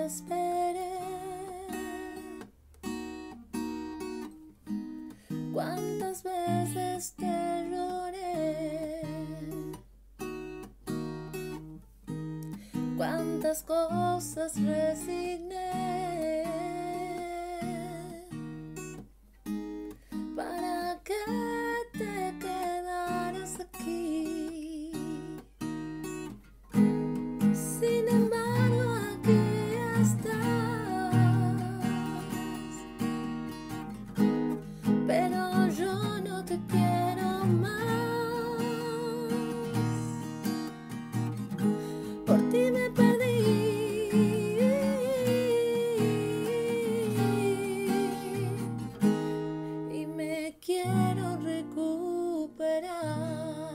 esperé, cuántas veces te lloré, cuántas cosas resigné para que te quedaras aquí. Sin embargo, aquí estás, pero yo no te quiero más. Por ti me perdí y me quiero recuperar.